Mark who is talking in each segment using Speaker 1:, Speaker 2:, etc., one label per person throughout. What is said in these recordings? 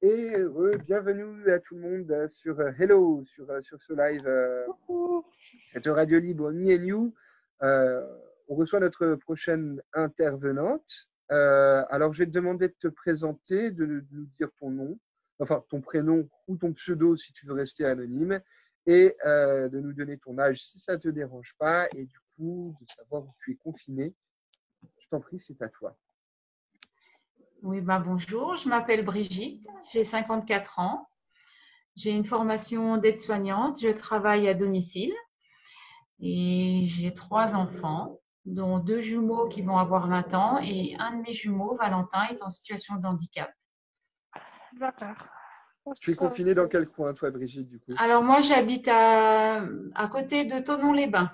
Speaker 1: Et bienvenue à tout le monde sur Hello, sur ce live,
Speaker 2: Coucou.
Speaker 1: cette radio libre Me and You. Euh, on reçoit notre prochaine intervenante. Alors, je vais te demander de te présenter, de nous dire ton nom, enfin ton prénom ou ton pseudo si tu veux rester anonyme, et de nous donner ton âge si ça ne te dérange pas, et du coup, de savoir où tu es confiné. Je t'en prie, c'est à toi.
Speaker 3: Oui, bonjour, je m'appelle Brigitte, j'ai 54 ans, j'ai une formation d'aide-soignante, je travaille à domicile et j'ai 3 enfants, dont 2 jumeaux qui vont avoir 20 ans et un de mes jumeaux, Valentin, est en situation de handicap.
Speaker 2: D'accord.
Speaker 1: Tu es confiné dans quel coin, toi, Brigitte, du coup?
Speaker 3: Alors moi, j'habite à côté de Thonon-les-Bains.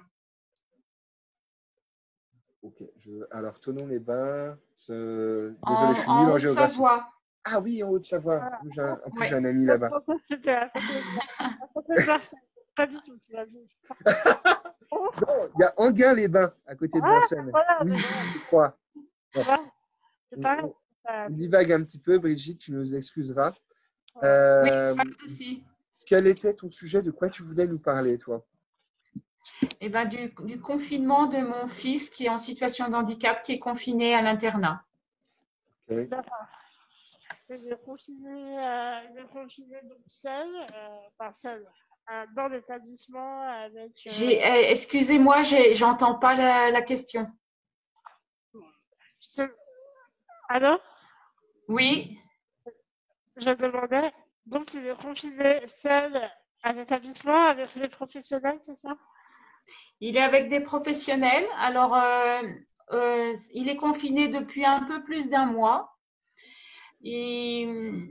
Speaker 1: Ok, alors Thonon-les-Bains. Désolé, je suis nul
Speaker 3: En
Speaker 1: en géographie.
Speaker 3: Haute-Savoie.
Speaker 1: Ah oui, en Haute-Savoie.
Speaker 2: Voilà.
Speaker 1: En plus,
Speaker 3: Oui.
Speaker 1: j'ai un ami là-bas.
Speaker 2: C'était à côté de Marseille. Pas du tout, tu l'as dit. Oh,
Speaker 1: Non, il y a Enghien-les-Bains à côté de Vincennes.
Speaker 2: voilà,
Speaker 1: Oui,
Speaker 2: mais voilà.
Speaker 1: je crois. Bon,
Speaker 2: Ouais, c'est
Speaker 1: on,
Speaker 2: pareil.
Speaker 1: on- on divague un petit peu, Brigitte, tu nous excuseras.
Speaker 2: Ouais.
Speaker 3: Oui,
Speaker 1: Euh,
Speaker 3: pas de souci.
Speaker 1: Quel était ton sujet? De quoi tu voulais nous parler, toi?
Speaker 3: Eh ben, du confinement de mon fils qui est en situation de handicap, qui est confiné à l'internat.
Speaker 1: Ok.
Speaker 2: D'accord. Il est confiné donc seul, enfin seul, dans l'établissement avec.
Speaker 3: Excusez-moi, j'entends pas la question.
Speaker 2: Je te- Alors,
Speaker 3: Oui,
Speaker 2: je demandais, donc il est confiné seul à l'établissement avec les professionnels, c'est ça?
Speaker 3: il est avec des professionnels. Alors, il est confiné depuis un peu plus d'un mois. Et,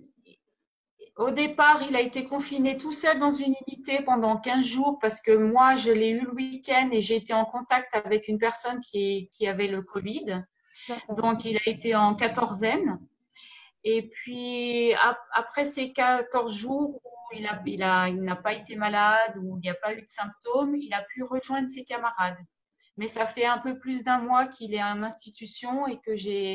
Speaker 3: au départ, il a été confiné tout seul dans une unité pendant 15 jours parce que moi, je l'ai eu le week-end et j'ai été en contact avec une personne qui avait le Covid.
Speaker 2: D'accord.
Speaker 3: Donc, il a été en quatorzaine. Et puis, après ces 14 jours où il n'a pas été malade, où il n'y a pas eu de symptômes, il a pu rejoindre ses camarades. Mais ça fait un peu plus d'un mois qu'il est en institution et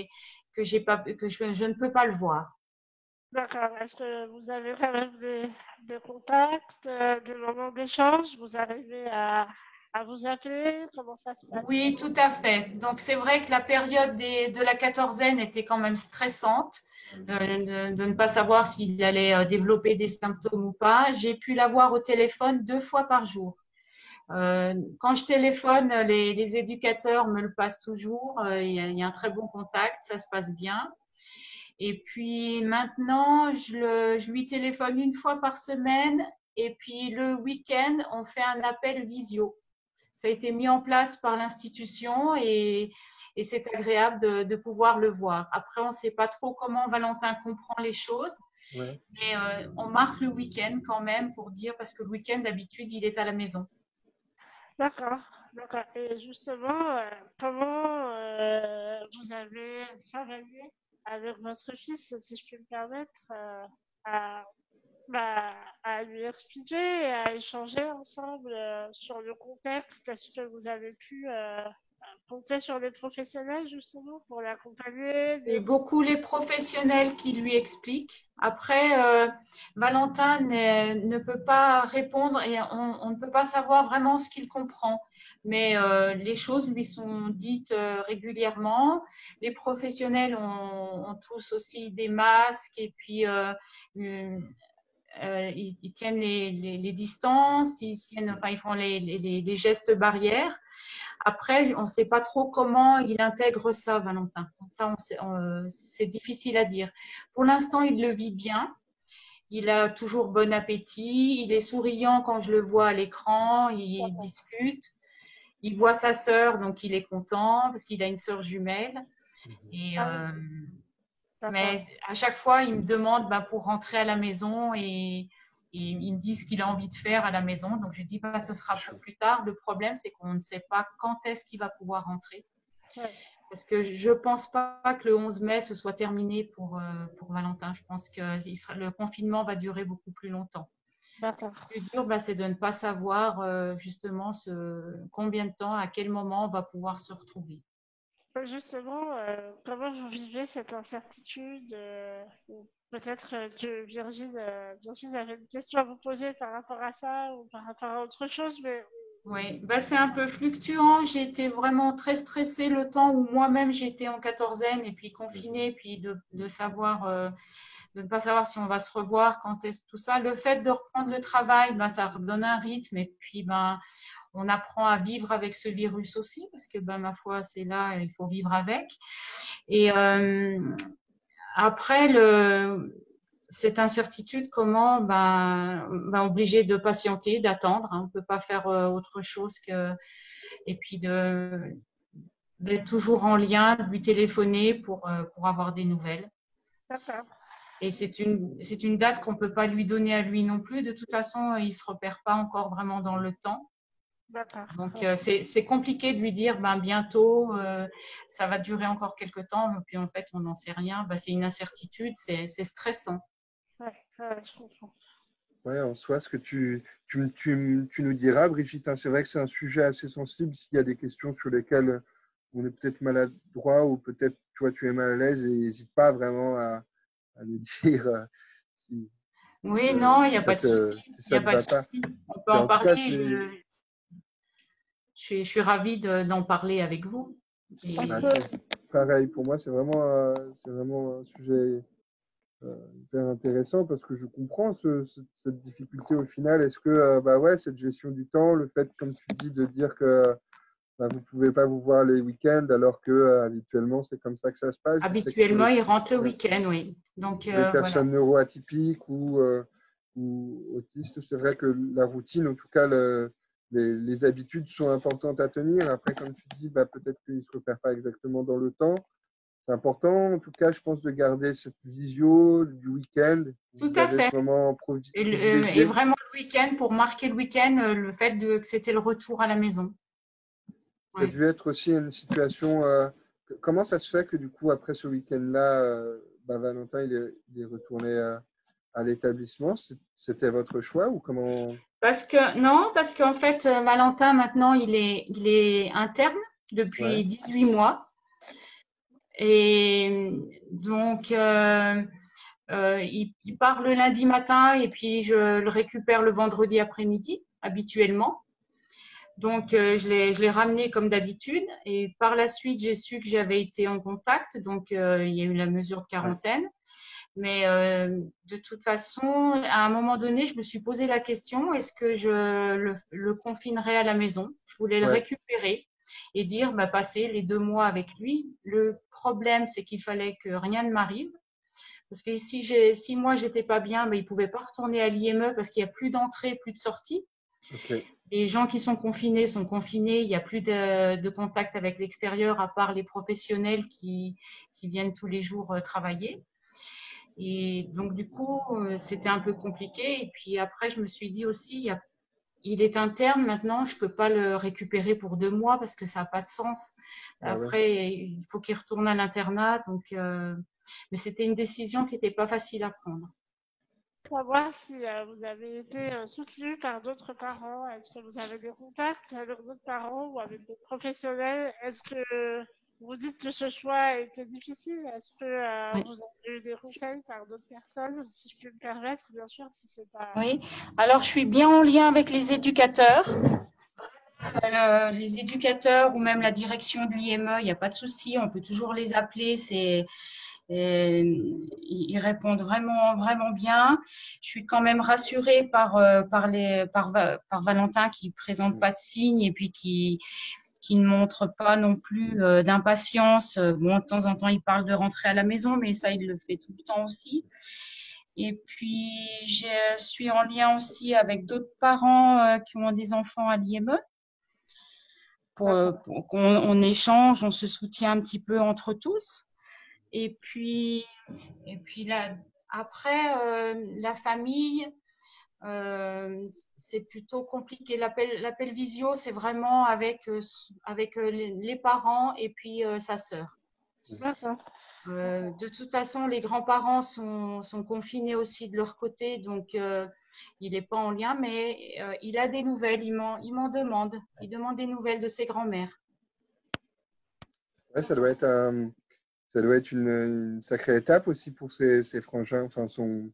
Speaker 3: je ne peux pas le voir.
Speaker 2: D'accord. Est-ce que vous avez quand même des contacts, des moments d'échange? Vous arrivez à vous appeler? Comment ça se passe?
Speaker 3: Oui, tout à fait. Donc, c'est vrai que la période de la quatorzaine était quand même stressante, de ne pas savoir s'il allait développer des symptômes ou pas. J'ai pu l'avoir au téléphone 2 fois par jour. Quand je téléphone, les éducateurs me le passent toujours. Il y a un très bon contact, ça se passe bien. Et puis maintenant, je lui téléphone 1 fois par semaine. Et puis le week-end, on fait un appel visio. Ça a été mis en place par l'institution et c'est agréable de pouvoir le voir. Après, on ne sait pas trop comment Valentin comprend les choses,
Speaker 1: Ouais.
Speaker 3: mais on marque le week-end quand même pour dire, parce que le week-end, d'habitude, il est à la maison.
Speaker 2: D'accord, d'accord. Et justement, comment vous avez travaillé avec votre fils, si je peux me permettre, à, bah, à lui expliquer et à échanger ensemble sur le contexte? Est-ce que vous avez pu compter sur des professionnels justement pour l'accompagner, lui
Speaker 3: C'est beaucoup les professionnels qui lui expliquent. Après, Valentin ne peut pas répondre et on ne peut pas savoir vraiment ce qu'il comprend. Mais les choses lui sont dites régulièrement. Les professionnels ont tous aussi des masques et puis ils tiennent les distances, ils font les gestes barrières. Après, on ne sait pas trop comment il intègre ça, Valentin. Ça, c'est difficile à dire. Pour l'instant, il le vit bien. Il a toujours bon appétit. Il est souriant quand je le vois à l'écran. Il discute. Il voit sa sœur, donc il est content parce qu'il a une sœur jumelle. Et,
Speaker 2: Ah oui, d'accord.
Speaker 3: mais à chaque fois, il me demande pour rentrer à la maison et il me dit ce qu'il a envie de faire à la maison. Donc, je dis, ce sera pour plus tard. Le problème, c'est qu'on ne sait pas quand est-ce qu'il va pouvoir rentrer.
Speaker 2: Ouais,
Speaker 3: Parce que je ne pense pas que le 11 mai, ce soit terminé pour Valentin. Je pense que le confinement va durer beaucoup plus longtemps. Ce qui
Speaker 2: d'accord.
Speaker 3: est plus dur, c'est de ne pas savoir justement combien de temps, à quel moment on va pouvoir se retrouver.
Speaker 2: Justement, comment vous vivez cette incertitude? peut-être que Virgile avait une question à vous poser par rapport à ça ou par rapport à autre chose, mais
Speaker 3: Oui, bah, c'est un peu fluctuant. J'ai été vraiment très stressée le temps où moi-même j'étais en quatorzaine et puis confinée, puis de savoir, de ne pas savoir si on va se revoir, quand est-ce tout ça. Le fait de reprendre le travail, ben, ça redonne un rythme et puis ben, on apprend à vivre avec ce virus aussi parce que ben, ma foi, c'est là, il faut vivre avec. Et après, cette incertitude, comment obligé de patienter, d'attendre. Hein. On ne peut pas faire autre chose que et puis d'être toujours en lien, de lui téléphoner pour avoir des nouvelles.
Speaker 2: d'accord,
Speaker 3: Et c'est une date qu'on ne peut pas lui donner à lui non plus. De toute façon, il ne se repère pas encore vraiment dans le temps.
Speaker 2: d'accord.
Speaker 3: Donc, c'est compliqué de lui dire ben, bientôt, ça va durer encore quelques temps. Et puis, en fait, on n'en sait rien. Ben, c'est une incertitude, c'est stressant.
Speaker 2: Ouais, je comprends.
Speaker 1: Ouais, en soi, ce que tu nous diras, Brigitte, hein, c'est vrai que c'est un sujet assez sensible. S'il y a des questions sur lesquelles on est peut-être maladroit ou peut-être toi tu es mal à l'aise, et n'hésite pas vraiment à nous dire si,
Speaker 3: Oui, non, il n'y a pas de souci.
Speaker 1: si
Speaker 3: Il n'y
Speaker 1: ça
Speaker 3: a
Speaker 1: ne
Speaker 3: pas de
Speaker 1: va pas.
Speaker 3: souci. On peut en
Speaker 1: En tout cas,
Speaker 3: parler. Je suis ravie d'en parler avec vous. Et
Speaker 1: c'est pareil pour moi, c'est vraiment un sujet hyper intéressant parce que je comprends cette difficulté au final. Est-ce que bah ouais, cette gestion du temps, le fait, comme tu dis, de dire que bah, vous ne pouvez pas vous voir les week-ends alors que habituellement c'est comme ça que ça se passe. Je sais que
Speaker 3: habituellement, il rentre le week-end, oui. Donc,
Speaker 1: pour les
Speaker 3: voilà.
Speaker 1: personnes neuroatypiques ou autistes, c'est vrai que la routine, en tout cas les habitudes sont importantes à tenir. Après, comme tu dis, bah, peut-être qu'ils ne se repèrent pas exactement dans le temps. C'est important, en tout cas, je pense, de garder cette visio du week-end.
Speaker 3: Tout
Speaker 1: Vous
Speaker 3: à
Speaker 1: avez
Speaker 3: fait.
Speaker 1: ce moment
Speaker 3: Et
Speaker 1: privilégié.
Speaker 3: vraiment le week-end, pour marquer le week-end, le fait que c'était le retour à la maison.
Speaker 1: Ça a
Speaker 3: Ouais.
Speaker 1: dû être aussi une situation. Comment ça se fait que du coup, après ce week-end-là, bah, Valentin il est retourné à l'établissement? C'était votre choix ou comment?
Speaker 3: Non, parce qu'en fait, Valentin, maintenant, il est interne
Speaker 1: Ouais,
Speaker 3: depuis 18 mois. Et donc, il part le lundi matin et puis je le récupère le vendredi après-midi, habituellement. Donc, je l'ai ramené comme d'habitude. Et par la suite, j'ai su que j'avais été en contact. Donc, il y a eu la mesure de
Speaker 1: ouais,
Speaker 3: quarantaine. Mais de toute façon, à un moment donné, je me suis posé la question, est-ce que je le confinerais à la maison? Je voulais le
Speaker 1: ouais,
Speaker 3: récupérer et dire, bah, passer les 2 mois avec lui. Le problème, c'est qu'il fallait que rien ne m'arrive. Parce que si moi, j'étais pas bien, bah, il pouvait pas retourner à l'IME parce qu'il n'y a plus d'entrée, plus de sortie.
Speaker 1: ok,
Speaker 3: Les gens qui sont confinés, il n'y a plus de contact avec l'extérieur à part les professionnels qui viennent tous les jours travailler. Et donc, du coup, c'était un peu compliqué. Et puis après, je me suis dit aussi, il est interne maintenant, je ne peux pas le récupérer pour 2 mois parce que ça n'a pas de sens.
Speaker 1: ah ouais.
Speaker 3: Après, il faut qu'il retourne à l'internat. Donc, mais c'était une décision qui n'était pas facile à prendre.
Speaker 2: Savoir si vous avez été soutenu par d'autres parents. Est-ce que vous avez des contacts avec d'autres parents ou avec des professionnels? Est-ce que vous dites que ce choix était difficile? Est-ce que
Speaker 3: Oui.
Speaker 2: vous avez eu des conseils par d'autres personnes, si je puis me permettre, bien sûr, si c'est pas.
Speaker 3: Oui. Alors, je suis bien en lien avec les éducateurs. Les éducateurs ou même la direction de l'IME, il n'y a pas de souci, on peut toujours les appeler. Ils répondent vraiment, vraiment bien. Je suis quand même rassurée par Valentin qui ne présente pas de signes et puis qui ne montre pas non plus d'impatience. Bon, de temps en temps, il parle de rentrer à la maison, mais ça, il le fait tout le temps aussi. Et puis, je suis en lien aussi avec d'autres parents qui ont des enfants à l'IME pour qu'on échange, on se soutient un petit peu entre tous. Et puis là, après, la famille, c'est plutôt compliqué. L'appel visio, c'est vraiment avec les parents et puis sa sœur.
Speaker 2: D'accord.
Speaker 3: De toute façon, les grands-parents sont confinés aussi de leur côté, donc il n'est pas en lien, mais il a des nouvelles, il m'en demande. Il demande des nouvelles de ses grands-mères.
Speaker 1: Ouais, ça doit être Ça doit être une sacrée étape aussi pour ses frangins. Enfin,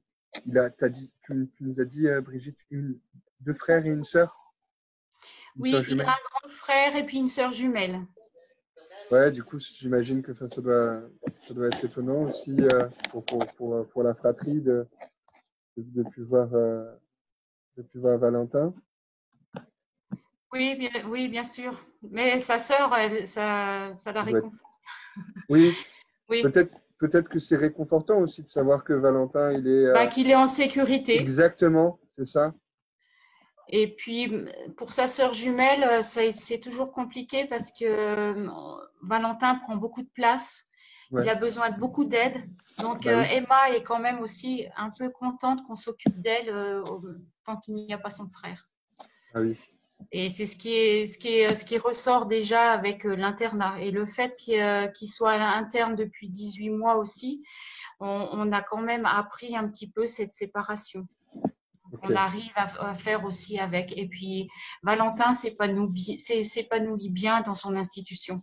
Speaker 1: tu nous as dit, Brigitte, deux frères et une sœur
Speaker 3: Oui, il
Speaker 1: jumelle.
Speaker 3: a un grand frère et puis une sœur jumelle.
Speaker 1: Ouais, du coup, j'imagine que ça doit être étonnant aussi pour la fratrie de plus voir Valentin.
Speaker 3: Oui, bien sûr. Mais sa sœur, ça la
Speaker 1: Ça doit être-
Speaker 3: réconforte.
Speaker 1: Oui,
Speaker 3: Oui,
Speaker 1: peut-être que c'est réconfortant aussi de savoir que Valentin, il est
Speaker 3: bah, qu'il est en sécurité.
Speaker 1: exactement, c'est ça.
Speaker 3: Et puis, pour sa sœur jumelle, c'est toujours compliqué parce que Valentin prend beaucoup de place. Il
Speaker 1: Ouais.
Speaker 3: a besoin de beaucoup d'aide. Donc,
Speaker 1: Bah oui.
Speaker 3: Emma est quand même aussi un peu contente qu'on s'occupe d'elle tant qu'il n'y a pas son frère.
Speaker 1: Ah oui.
Speaker 3: Et c'est ce qui ressort déjà avec l'internat. Et le fait qu'il soit interne depuis 18 mois aussi, on a quand même appris un petit peu cette séparation.
Speaker 1: Ok.
Speaker 3: On arrive à faire aussi avec. Et puis, Valentin s'épanouit bien dans son institution.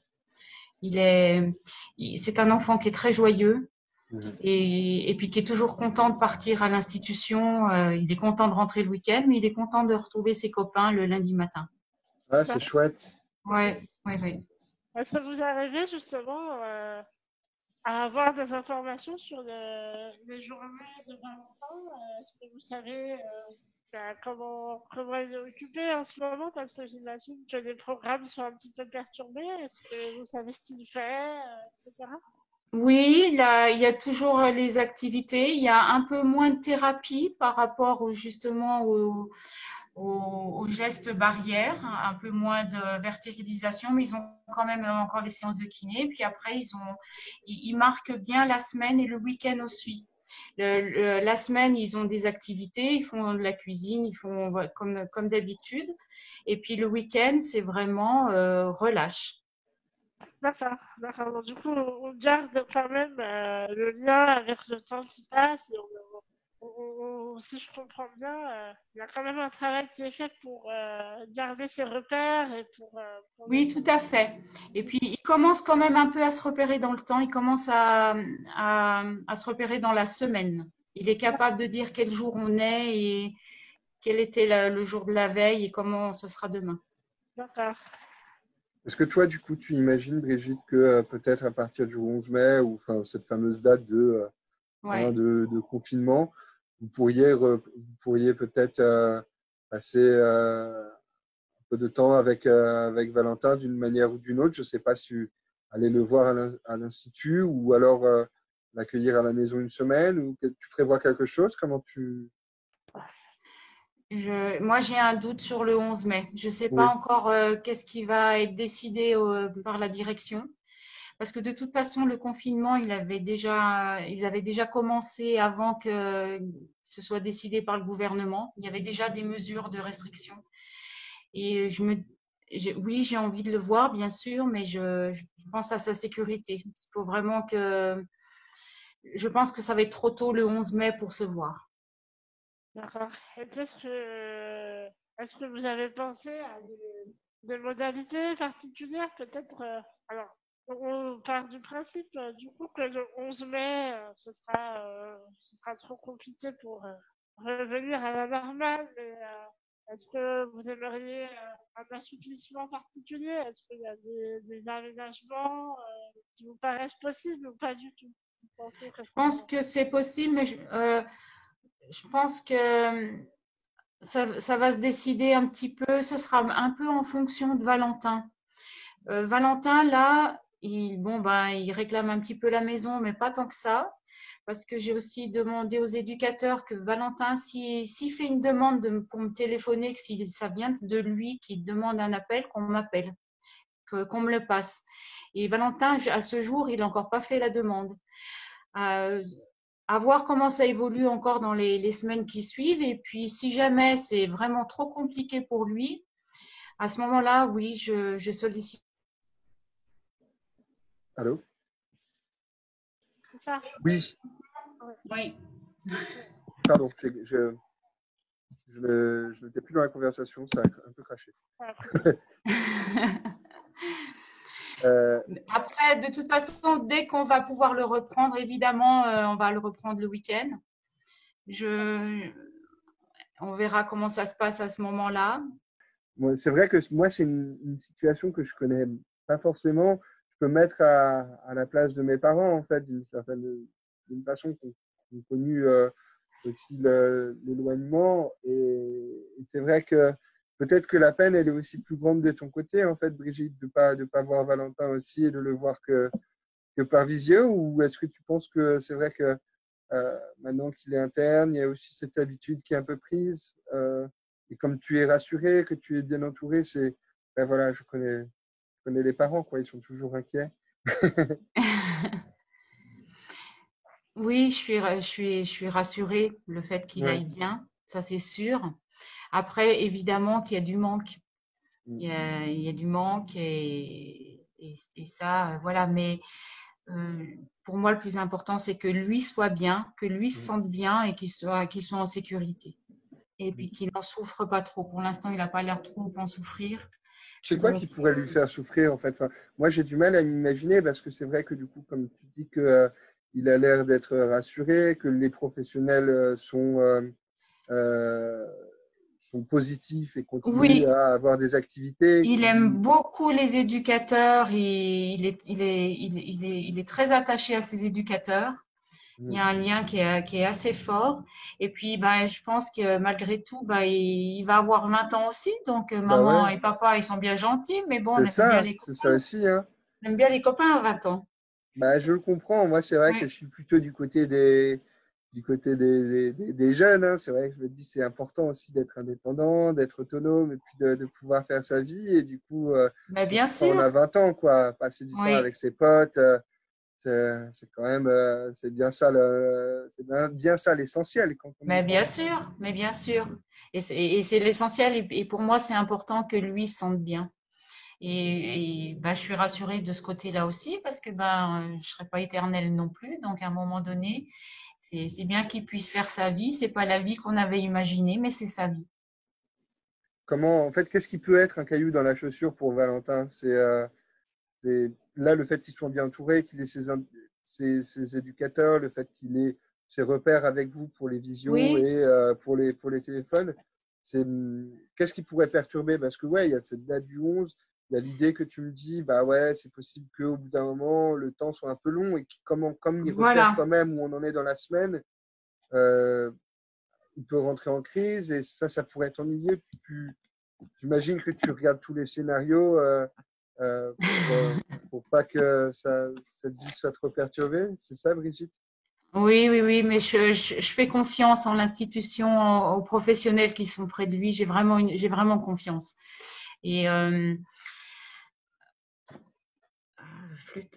Speaker 3: C'est un enfant qui est très joyeux
Speaker 1: Mhm.
Speaker 3: et puis qui est toujours content de partir à l'institution. Il est content de rentrer le week-end, mais il est content de retrouver ses copains le lundi matin.
Speaker 1: Ah, c'est chouette.
Speaker 3: Ouais, ouais, ouais.
Speaker 2: Est-ce que vous arrivez justement à avoir des informations sur les journées de Valentin? Est-ce que vous savez comment il est occupé en ce moment? Parce que j'imagine que les programmes sont un petit peu perturbés. Est-ce que vous savez ce qu'il fait, etc.
Speaker 3: Oui, là, il y a toujours les activités. Il y a un peu moins de thérapie par rapport justement aux gestes barrières, un peu moins de verticalisation, mais ils ont quand même encore les séances de kiné. Puis après, ils marquent bien la semaine et le week-end aussi. La semaine, ils ont des activités, ils font de la cuisine, ils font comme d'habitude. Et puis le week-end, c'est vraiment relâche.
Speaker 2: D'accord, d'accord. Donc, du coup, on garde quand même le lien avec le temps qui passe. Et si je comprends bien, il y a quand même un travail qui est fait pour garder ses repères et pour
Speaker 3: Oui, tout à fait. Et puis, il commence quand même un peu à se repérer dans le temps. Il commence à se repérer dans la semaine. Il est capable de dire quel jour on est et quel était le jour de la veille et comment ce sera demain.
Speaker 2: D'accord.
Speaker 1: Est-ce que toi, du coup, tu imagines, Brigitte, que peut-être à partir du 11 mai, ou enfin cette fameuse date
Speaker 3: Ouais.
Speaker 1: de confinement, vous pourriez peut-être passer un peu de temps avec Valentin d'une manière ou d'une autre. Je ne sais pas si aller le voir à l'Institut ou alors l'accueillir à la maison une semaine, ou que tu prévois quelque chose? Comment tu…
Speaker 3: Moi, j'ai un doute sur le 11 mai. Je ne sais pas
Speaker 1: Oui,
Speaker 3: encore qu'est-ce qui va être décidé par la direction. Parce que de toute façon, le confinement, ils avaient déjà commencé avant que ce soit décidé par le gouvernement. Il y avait déjà des mesures de restriction. Et oui, j'ai envie de le voir, bien sûr, mais je pense à sa sécurité. Il faut vraiment je pense que ça va être trop tôt le 11 mai pour se voir.
Speaker 2: D'accord. Et est-ce que vous avez pensé à des modalités particulières, peut-être alors, on part du principe, du coup, que le 11 mai, ce sera trop compliqué pour revenir à la normale, mais est-ce que vous aimeriez un assouplissement particulier? Est-ce qu'il y a des aménagements qui vous paraissent possibles ou pas du tout? Vous pensez que
Speaker 3: Je pense que c'est possible, mais je pense que ça va se décider un petit peu. Ce sera un peu en fonction de Valentin. Valentin, là, il réclame un petit peu la maison, mais pas tant que ça. Parce que j'ai aussi demandé aux éducateurs que Valentin, s'il fait une demande pour me téléphoner, que si ça vient de lui qui demande un appel, qu'on m'appelle, qu'on me le passe. Et Valentin, à ce jour, il n'a encore pas fait la demande. À voir comment ça évolue encore dans les semaines qui suivent. Et puis, si jamais c'est vraiment trop compliqué pour lui, à ce moment-là, oui, je sollicite.
Speaker 1: allô?
Speaker 2: C'est ça?
Speaker 1: Oui,
Speaker 2: Ouais.
Speaker 3: Oui.
Speaker 1: pardon, je n'étais plus dans la conversation, ça a un peu craché.
Speaker 2: Ça a coupé.
Speaker 1: Euh,
Speaker 3: Après, de toute façon, dès qu'on va pouvoir le reprendre, évidemment, on va le reprendre le week-end. On verra comment ça se passe à ce moment-là.
Speaker 1: C'est vrai que moi, c'est une situation que je connais pas forcément. Je peux me mettre à la place de mes parents, en fait, d'une façon qu'on a connu aussi l'éloignement. Et c'est vrai que peut-être que la peine, elle est aussi plus grande de ton côté, en fait, Brigitte, de pas voir Valentin aussi et de le voir que par visio. Ou est-ce que tu penses que c'est vrai que maintenant qu'il est interne, il y a aussi cette habitude qui est un peu prise et comme tu es rassuré, que tu es bien entouré, ben voilà, je connais les parents, quoi, ils sont toujours inquiets.
Speaker 3: Oui, je suis rassurée le fait qu'il
Speaker 1: Ouais.
Speaker 3: aille bien, ça c'est sûr. Après, évidemment qu'il y a du manque. Il y a du manque et ça, voilà. Mais pour moi, le plus important, c'est que lui soit bien, que lui se sente bien et qu'il soit en sécurité. Et puis qu'il n'en souffre pas trop. Pour l'instant, il n'a pas l'air trop en souffrir.
Speaker 1: C'est quoi
Speaker 3: Donc,
Speaker 1: qui pourrait lui faire souffrir, en fait? Enfin, moi, j'ai du mal à m'imaginer parce que c'est vrai que du coup, comme tu dis que il a l'air d'être rassuré, que les professionnels euh, sont positifs et continuent
Speaker 3: oui,
Speaker 1: à avoir des activités
Speaker 3: il aime
Speaker 1: qui…
Speaker 3: beaucoup les éducateurs. Il est très attaché à ses éducateurs. Il y a un lien qui est assez fort. Et puis, ben, je pense que malgré tout, ben, il va avoir 20 ans aussi. Donc,
Speaker 1: Bah
Speaker 3: maman
Speaker 1: ouais,
Speaker 3: et papa, ils sont bien gentils. Mais bon,
Speaker 1: c'est ça aussi, hein.
Speaker 3: On aime bien les copains à 20 ans.
Speaker 1: Bah, je le comprends. Moi, c'est vrai que
Speaker 3: Oui,
Speaker 1: je suis plutôt du côté des jeunes, hein. C'est vrai que je me dis c'est important aussi d'être indépendant, d'être autonome et puis de pouvoir faire sa vie. Et du coup,
Speaker 3: mais bien
Speaker 1: surtout quand on
Speaker 3: sûr.
Speaker 1: a 20 ans, quoi, passer du temps
Speaker 3: Oui,
Speaker 1: avec ses potes, c'est quand même, c'est bien ça bien ça l'essentiel quand on y
Speaker 3: mais bien
Speaker 1: pense.
Speaker 3: sûr. Mais bien sûr. Et c'est l'essentiel. Et pour moi, c'est important que lui se sente bien. Ben, je suis rassurée de ce côté-là aussi parce que ben, je ne serai pas éternelle non plus. Donc, à un moment donné, c'est bien qu'il puisse faire sa vie. C'est pas la vie qu'on avait imaginée, mais c'est sa vie.
Speaker 1: En fait, qu'est-ce qui peut être un caillou dans la chaussure pour Valentin? C'est là le fait qu'il soit bien entouré, qu'il ait ses éducateurs, le fait qu'il ait ses repères avec vous pour les visios
Speaker 3: Oui,
Speaker 1: et pour les téléphones. Qu'est-ce qui pourrait perturber? Parce que ouais, il y a cette date du 11, il y a l'idée que tu me dis, bah ouais, c'est possible qu'au bout d'un moment, le temps soit un peu long et comme il repère
Speaker 3: voilà.
Speaker 1: quand même où on en est dans la semaine, euh, il peut rentrer en crise et ça pourrait t'ennuyer. J'imagine que tu regardes tous les scénarios pour pas que cette vie soit trop perturbée. C'est ça, Brigitte?
Speaker 3: Oui, oui, oui, mais je fais confiance en l'institution, aux professionnels qui sont près de lui. J'ai vraiment confiance. Et flûte.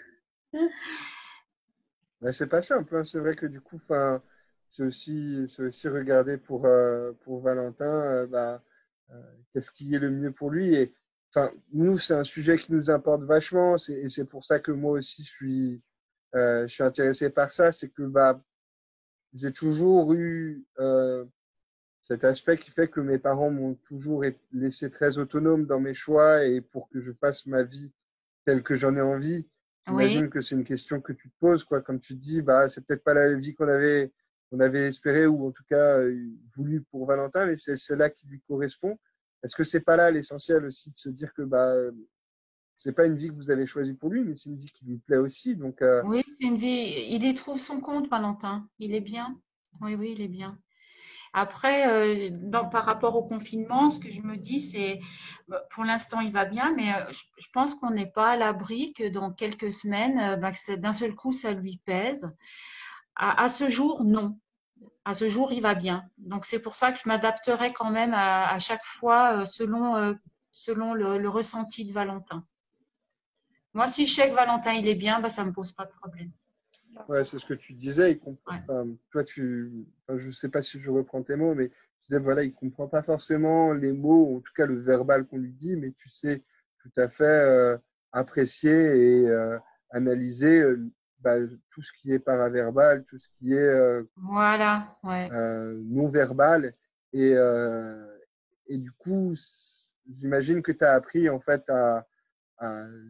Speaker 1: Ben, c'est pas simple, hein. C'est vrai que du coup, c'est aussi regarder pour Valentin, qu'est-ce qui est le mieux pour lui. Et enfin, nous, c'est un sujet qui nous importe vachement. Et c'est pour ça que moi aussi, je suis intéressé par ça. C'est que j'ai toujours eu cet aspect qui fait que mes parents m'ont toujours laissé très autonome dans mes choix et pour que je fasse ma vie telle que j'en ai envie.
Speaker 3: Oui,
Speaker 1: J'imagine que c'est une question que tu te poses, quoi. Comme tu dis, c'est peut-être pas la vie qu'on avait espéré ou en tout cas voulu pour Valentin, mais c'est celle-là qui lui correspond. Est-ce que c'est pas là l'essentiel aussi de se dire que c'est pas une vie que vous avez choisie pour lui, mais c'est une vie qui lui plaît aussi. Donc,
Speaker 3: oui, c'est une vie. Il y trouve son compte, Valentin. Il est bien. Oui, oui, il est bien. Après, par rapport au confinement, ce que je me dis, c'est, pour l'instant, il va bien, mais je pense qu'on n'est pas à l'abri que dans quelques semaines, que d'un seul coup, ça lui pèse. À ce jour, non. À ce jour, il va bien. Donc, c'est pour ça que je m'adapterai quand même à chaque fois selon le ressenti de Valentin. Moi, si je sais que Valentin, il est bien, ça ne me pose pas de problème.
Speaker 1: ouais, c'est ce que tu disais.
Speaker 3: Ouais.
Speaker 1: Toi, je sais pas si je reprends tes mots, mais tu disais, voilà, il comprend pas forcément les mots, en tout cas le verbal qu'on lui dit, mais tu sais tout à fait apprécier et analyser tout ce qui est paraverbal, tout ce qui est
Speaker 3: Voilà, ouais.
Speaker 1: non verbal. Et, euh, et du coup, j'imagine que tu as appris en fait à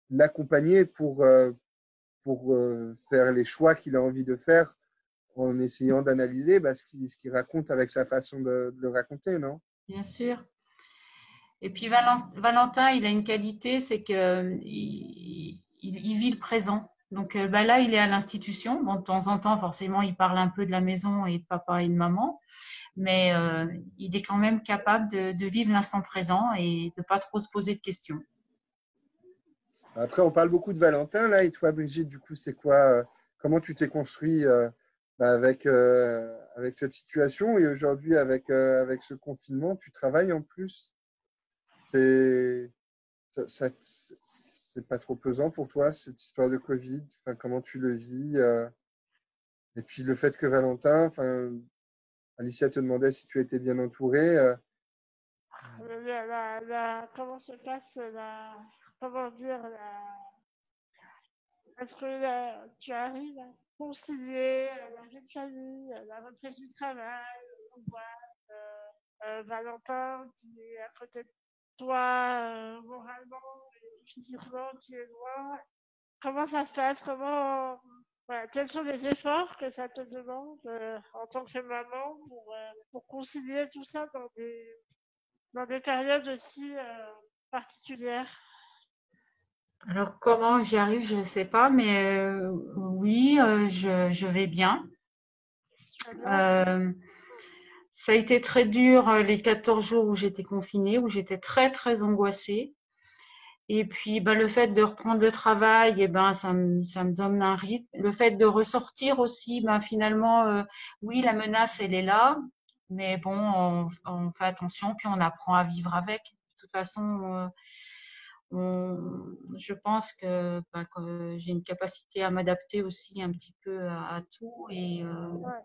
Speaker 1: l'accompagner pour faire les choix qu'il a envie de faire en essayant d'analyser ce qu'il raconte avec sa façon de le raconter, non?
Speaker 3: Bien sûr. Et puis Valentin, il a une qualité, c'est qu'il vit le présent. Donc là, il est à l'institution. Bon, de temps en temps, forcément, il parle un peu de la maison et de papa et de maman, mais il est quand même capable de vivre l'instant présent et de pas trop se poser de questions.
Speaker 1: Après, on parle beaucoup de Valentin, là, et toi, Brigitte, du coup, c'est quoi, comment tu t'es construit avec cette situation et aujourd'hui avec ce confinement, tu travailles en plus. C'est c'est pas trop pesant pour toi, cette histoire de Covid? Enfin, comment tu le vis? Et puis le fait que Valentin, enfin, Alicia te demandait si tu étais bien entouré.
Speaker 2: Comment se passe comment dire, est-ce que tu arrives à concilier la vie de famille, la reprise du travail, Valentin qui est à côté de toi moralement et physiquement qui est loin? Comment ça se passe? Voilà, quels sont les efforts que ça te demande en tant que maman pour concilier tout ça dans des périodes aussi particulières?
Speaker 3: Alors, comment j'y arrive, je ne sais pas, mais oui, je vais bien.
Speaker 2: Très bien.
Speaker 3: Ça a été très dur les 14 jours où j'étais confinée, où j'étais très, très angoissée. Et puis, le fait de reprendre le travail, ça me donne un rythme. Le fait de ressortir aussi, finalement, oui, la menace, elle est là. Mais bon, on fait attention, puis on apprend à vivre avec. De toute façon, je pense que j'ai une capacité à m'adapter aussi un petit peu à tout. Et
Speaker 2: Ouais.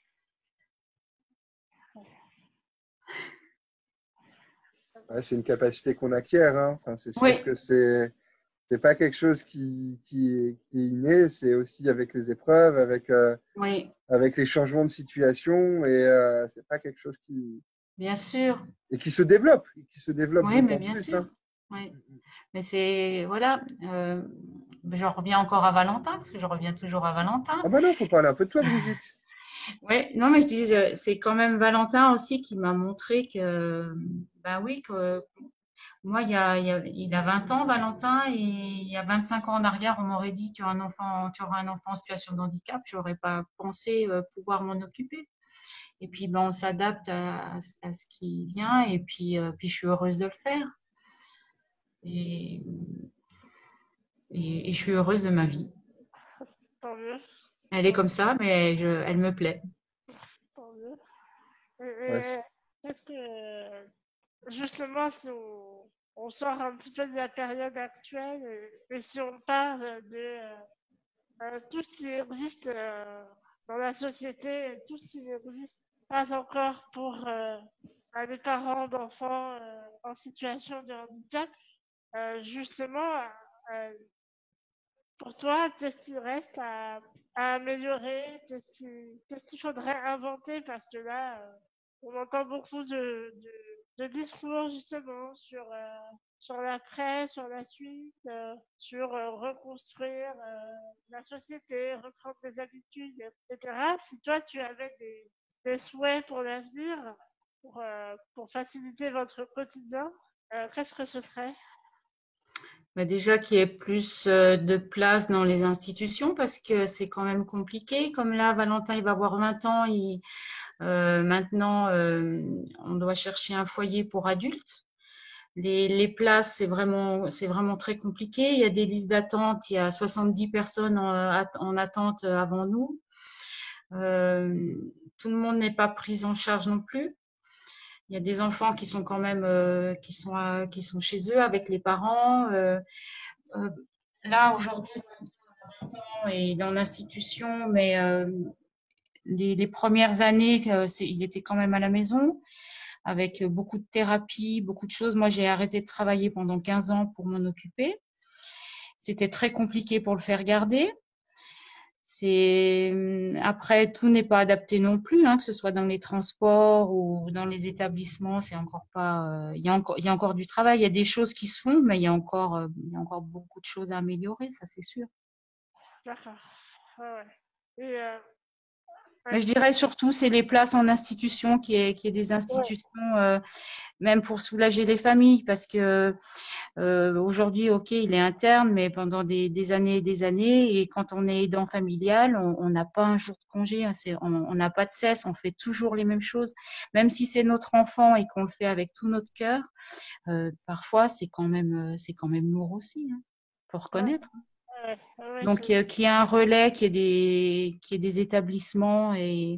Speaker 1: Ouais, c'est une capacité qu'on acquiert, hein. Enfin, c'est sûr
Speaker 3: oui,
Speaker 1: que c'est pas quelque chose qui est inné, c'est aussi avec les épreuves,
Speaker 3: oui,
Speaker 1: avec les changements de situation, et c'est pas quelque chose
Speaker 3: bien sûr.
Speaker 1: qui se développe
Speaker 3: Oui, mais
Speaker 1: d'autant
Speaker 3: bien
Speaker 1: plus,
Speaker 3: sûr.
Speaker 1: hein.
Speaker 3: Oui. Mais c'est, voilà, j'en reviens encore à Valentin, parce que je reviens toujours à Valentin.
Speaker 1: Ah bah non, faut parler un peu de toi, Brigitte.
Speaker 3: Ouais, non, mais je dis, c'est quand même Valentin aussi qui m'a montré que, oui, que moi, il a 20 ans, Valentin, et il y a 25 ans en arrière, on m'aurait dit, tu auras un enfant en situation de handicap, j'aurais pas pensé pouvoir m'en occuper. Et puis, on s'adapte à ce qui vient, et puis je suis heureuse de le faire. Et, et je suis heureuse de ma vie.
Speaker 2: Tant mieux.
Speaker 3: Elle est comme ça, mais elle me plaît.
Speaker 2: Tant mieux.
Speaker 1: Ouais,
Speaker 2: Est-ce que justement, si on sort un petit peu de la période actuelle et si on parle de tout ce qui existe dans la société, tout ce qui n'existe pas encore pour les parents d'enfants en situation de handicap, justement, euh, pour toi, qu'est-ce qui reste à améliorer? Qu'est-ce qu'il faudrait inventer? Parce que là, on entend beaucoup de discours justement sur l'après, sur la suite, sur reconstruire la société, reprendre des habitudes, etc. Si toi, tu avais des souhaits pour l'avenir, pour faciliter votre quotidien, qu'est-ce que ce serait?
Speaker 3: Déjà qu'il y ait plus de place dans les institutions parce que c'est quand même compliqué. Comme là, Valentin, il va avoir 20 ans. Maintenant, on doit chercher un foyer pour adultes. Les places, c'est vraiment très compliqué. Il y a des listes d'attente. Il y a 70 personnes en attente avant nous. Tout le monde n'est pas pris en charge non plus. Il y a des enfants qui sont quand même qui sont chez eux avec les parents. Là aujourd'hui, et dans l'institution, mais les premières années, il était quand même à la maison avec beaucoup de thérapie, beaucoup de choses. Moi, j'ai arrêté de travailler pendant 15 ans pour m'en occuper. C'était très compliqué pour le faire garder. Après, tout n'est pas adapté non plus, hein, que ce soit dans les transports ou dans les établissements, c'est encore pas. Il y a encore du travail. Il y a des choses qui se font, mais il y a encore beaucoup de choses à améliorer, ça c'est sûr.
Speaker 2: D'accord. Ouais, ouais. Et
Speaker 3: Mais je dirais surtout, c'est les places en institution, qui est des institutions, même pour soulager les familles, parce que aujourd'hui, ok, il est interne, mais pendant des années et des années, et quand on est aidant familial, on n'a pas un jour de congé, hein, on n'a pas de cesse, on fait toujours les mêmes choses, même si c'est notre enfant et qu'on le fait avec tout notre cœur. Parfois, c'est quand même lourd aussi, hein, faut reconnaître.
Speaker 2: ouais, ouais,
Speaker 3: Donc, qu'il y ait un relais, qu'il y ait des établissements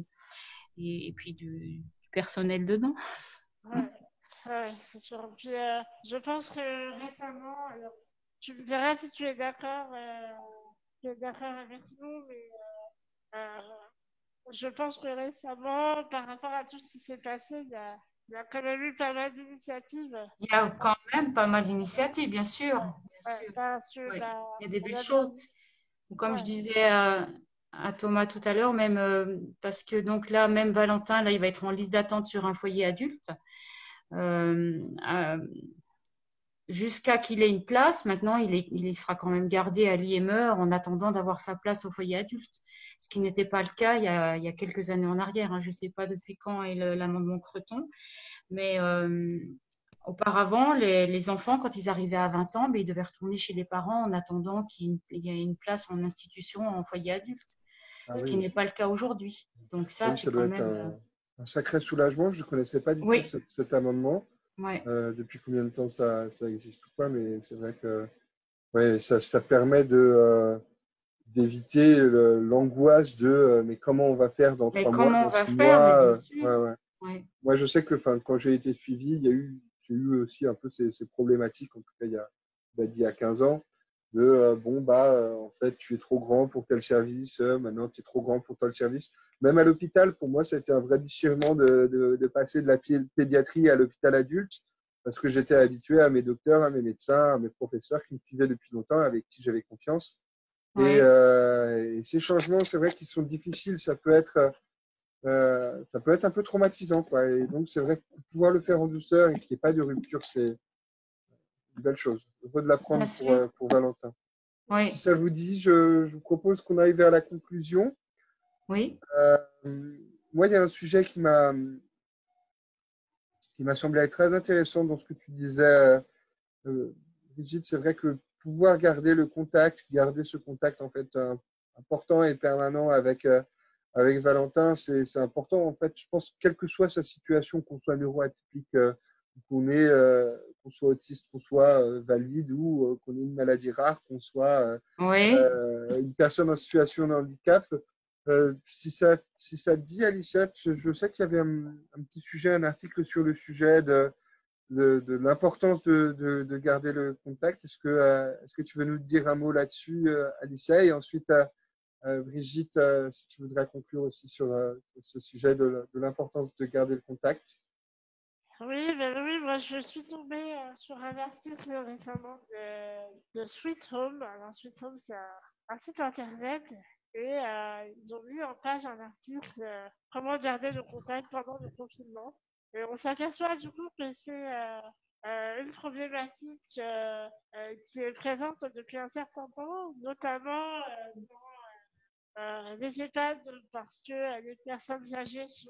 Speaker 3: et puis du personnel dedans.
Speaker 2: ouais, ouais, c'est sûr. Puis, je pense que récemment, alors, tu me diras si tu es d'accord avec nous, mais euh, je pense que récemment, par rapport à tout ce qui s'est passé, il y a quand même eu pas mal d'initiatives.
Speaker 3: Il y a quand même pas mal d'initiatives, bien sûr.
Speaker 2: Ouais,
Speaker 3: Bien
Speaker 2: ouais,
Speaker 3: sûr.
Speaker 2: parce que
Speaker 3: Ouais. Il y a des belles
Speaker 2: y a
Speaker 3: choses. Comme je
Speaker 2: ouais,
Speaker 3: disais à Thomas tout à l'heure, même parce que donc là, même Valentin, là, il va être en liste d'attente sur un foyer adulte. Euh, euh, Jusqu'à qu'il ait une place, maintenant, il sera quand même gardé à l'IME en attendant d'avoir sa place au foyer adulte. Ce qui n'était pas le cas il y a quelques années en arrière, hein. Je ne sais pas depuis quand est l'amendement Creton, mais auparavant, les enfants, quand ils arrivaient à 20 ans, ben, ils devaient retourner chez les parents en attendant qu'il y ait une place en institution, en foyer adulte,
Speaker 1: Ah
Speaker 3: ce qui
Speaker 1: oui.
Speaker 3: n'est pas le cas aujourd'hui. Donc
Speaker 1: Ah
Speaker 3: ça,
Speaker 1: oui,
Speaker 3: c'est
Speaker 1: ça
Speaker 3: quand
Speaker 1: doit être
Speaker 3: même…
Speaker 1: un sacré soulagement. Je ne connaissais pas du tout
Speaker 3: Oui,
Speaker 1: cet amendement.
Speaker 3: ouais.
Speaker 1: Depuis combien de temps ça existe ou pas, mais c'est vrai que ouais, ça permet d'éviter l'angoisse de mais comment on va faire dans
Speaker 3: Mais
Speaker 1: 3 mois,
Speaker 3: comment on
Speaker 1: dans
Speaker 3: va
Speaker 1: 6
Speaker 3: faire? Mais bien
Speaker 1: mois.
Speaker 3: sûr.
Speaker 1: Ouais, ouais.
Speaker 3: Ouais.
Speaker 1: Moi, je sais que quand j'ai été suivi, j'ai eu aussi un peu ces problématiques, en tout cas il y a 15 ans, de bon, bah, en fait, tu es trop grand pour tel service, maintenant tu es trop grand pour tel service. Même à l'hôpital, pour moi, ça a été un vrai déchirement de passer de la pédiatrie à l'hôpital adulte, parce que j'étais habitué à mes docteurs, à mes médecins, à mes professeurs qui me suivaient depuis longtemps, avec qui j'avais confiance.
Speaker 3: Ouais.
Speaker 1: Et ces changements, c'est vrai qu'ils sont difficiles. Ça peut être un peu traumatisant, quoi. Et donc, c'est vrai que pouvoir le faire en douceur et qu'il n'y ait pas de rupture, c'est une belle chose. Heureux de
Speaker 3: Bien
Speaker 1: l'apprendre
Speaker 3: sûr.
Speaker 1: pour Valentin. Si
Speaker 3: Oui.
Speaker 1: ça vous dit, je vous propose qu'on aille vers la conclusion.
Speaker 3: Oui.
Speaker 1: Euh, Moi, il y a un sujet qui m'a semblé être très intéressant dans ce que tu disais, Brigitte. C'est vrai que pouvoir garder ce contact en fait important et permanent avec Valentin, c'est important. En fait, je pense, quelle que soit sa situation, qu'on soit neuroatypique, qu'on soit autiste, qu'on soit valide ou qu'on ait une maladie rare, qu'on soit
Speaker 3: Oui.
Speaker 1: une personne en situation de handicap. Si ça te dit, Alicia, je sais qu'il y avait un petit sujet, un article sur le sujet de l'importance de garder le contact. Est-ce que tu veux nous dire un mot là-dessus, Alicia, et ensuite Brigitte, si tu voudrais conclure aussi sur ce sujet de l'importance de garder le contact.
Speaker 2: oui, ben oui, moi je suis tombée sur un article récemment de Sweet Home. Alors, Sweet Home, c'est un site internet et ils ont mis en page un article comment garder le contact pendant le confinement. Et on s'aperçoit du coup que c'est une problématique qui est présente depuis un certain temps, notamment dans les EHPAD, parce que les personnes âgées sont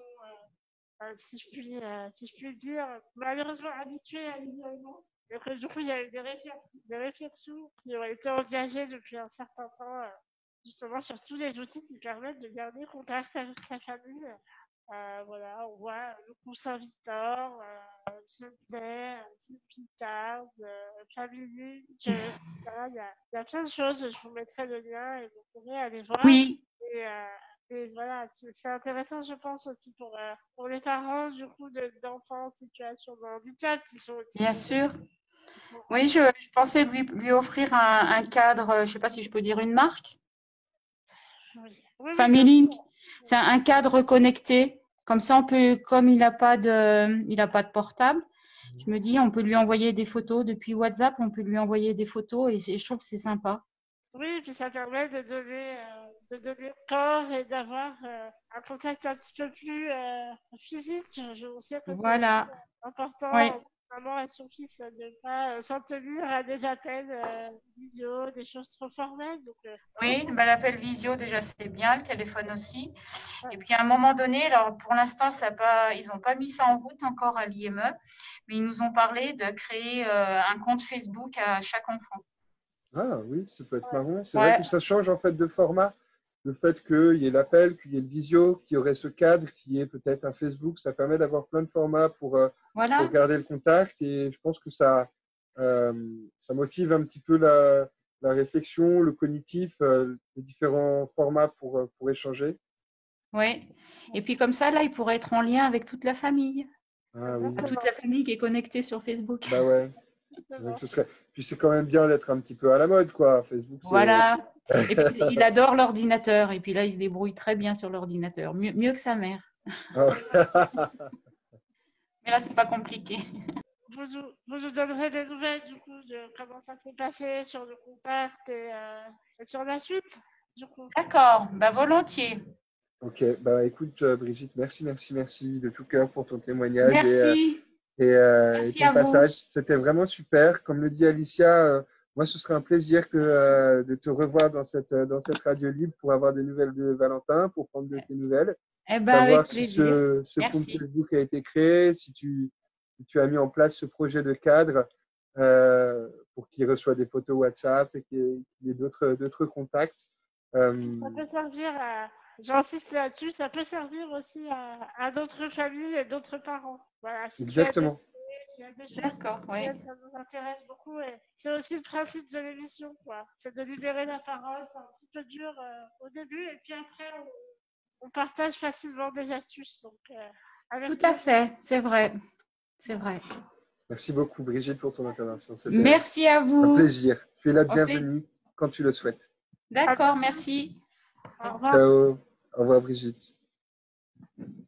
Speaker 2: si je puis dire, malheureusement habitué à l'isolement. Et que du coup, il y a eu des réflexions qui ont été engagées depuis un certain temps, justement sur tous les outils qui permettent de garder contact avec sa famille. Voilà, on voit le Coussin Victor, Sunday, Picard, Family, voilà, il y a plein de choses. Je vous mettrai le lien et vous pourrez aller voir.
Speaker 3: Oui.
Speaker 2: Et, et voilà, c'est intéressant, je pense, aussi pour les parents, du coup, d'enfants en situation de handicap qui sont
Speaker 3: Bien
Speaker 2: autistes.
Speaker 3: sûr. Oui, je pensais lui offrir un cadre, je ne sais pas si je peux dire une marque.
Speaker 2: Oui, oui, oui, bien
Speaker 3: Family Link.
Speaker 2: sûr.
Speaker 3: C'est un cadre connecté. Comme ça, on peut, comme il n'a pas de portable, je me dis, on peut lui envoyer des photos depuis WhatsApp, on peut lui envoyer des photos et je trouve que c'est sympa.
Speaker 2: Oui, puis ça permet de donner corps et d'avoir un contact un petit peu plus physique. On sait que c'est aussi
Speaker 3: Voilà. Oui.
Speaker 2: important, maman et son fils, de ne pas s'en tenir à des appels visio, des choses trop formelles. Donc,
Speaker 3: Oui, bah, l'appel visio, déjà, c'est bien, le téléphone aussi.
Speaker 2: ouais.
Speaker 3: Et puis, à un moment donné, alors pour l'instant, ils n'ont pas mis ça en route encore à l'IME, mais ils nous ont parlé de créer un compte Facebook à chaque enfant.
Speaker 1: Ah oui, ça peut être marrant. C'est vrai que
Speaker 3: Ouais,
Speaker 1: ça change en fait de format. Le fait qu'il y ait l'appel, qu'il y ait le visio, qu'il y aurait ce cadre, qu'il y ait peut-être un Facebook, ça permet d'avoir plein de formats pour
Speaker 3: voilà.
Speaker 1: garder le contact. Et je pense que euh, ça motive un petit peu la réflexion, le cognitif, les différents formats pour échanger.
Speaker 3: Oui. Et puis, comme ça, là, ils pourraient être en lien avec toute la famille.
Speaker 1: Ah oui,
Speaker 3: À toute
Speaker 2: Exactement.
Speaker 3: la famille qui est connectée sur Facebook.
Speaker 1: bah ouais. C'est vrai que
Speaker 2: Exactement.
Speaker 1: ce serait. Puis c'est quand même bien d'être un petit peu à la mode, quoi. Facebook, c'est.
Speaker 3: Voilà. Et puis, il adore l'ordinateur. Et puis là, il se débrouille très bien sur l'ordinateur. Mieux que sa mère. Mais là, c'est pas compliqué.
Speaker 2: Vous nous donnerez des nouvelles du coup de comment ça s'est passé sur le contact et sur la suite, du coup.
Speaker 3: D'accord. Bah, volontiers.
Speaker 1: Ok, bah écoute, Brigitte, merci de tout cœur pour ton témoignage
Speaker 3: Merci.
Speaker 1: et
Speaker 3: Merci
Speaker 1: ton
Speaker 3: à vous.
Speaker 1: passage. C'était vraiment super. Comme le dit Alicia, moi, ce serait un plaisir de te revoir dans cette radio libre pour avoir des nouvelles de Valentin, pour prendre de tes nouvelles,
Speaker 3: Eh ben,
Speaker 1: savoir
Speaker 3: avec
Speaker 1: si
Speaker 3: plaisir.
Speaker 1: ce compte
Speaker 3: Merci.
Speaker 1: Facebook a été créé, si tu as mis en place ce projet de cadre pour qu'il reçoive des photos WhatsApp et qu'il y ait d'autres contacts.
Speaker 2: Ça peut servir à, j'insiste là-dessus, ça peut servir aussi à d'autres familles et d'autres parents. Voilà, si tu as des
Speaker 1: Exactement.
Speaker 2: idées, tu as des choses
Speaker 3: D'accord, oui.
Speaker 2: auxquelles ça nous intéresse beaucoup. Et c'est aussi le principe de l'émission, quoi. C'est de libérer la parole. C'est un petit peu dur au début, et puis après, on partage facilement des astuces. Donc, avec
Speaker 3: Tout à
Speaker 2: plaisir.
Speaker 3: fait, c'est vrai. C'est vrai.
Speaker 1: Merci beaucoup, Brigitte, pour ton intervention. C'était
Speaker 3: Merci à
Speaker 1: un
Speaker 3: vous.
Speaker 1: plaisir. Tu es la
Speaker 3: Au plaisir.
Speaker 1: bienvenue quand tu le souhaites.
Speaker 2: À
Speaker 3: D'accord,
Speaker 2: bientôt.
Speaker 3: merci.
Speaker 2: Au revoir.
Speaker 1: Ciao. Au revoir, Brigitte.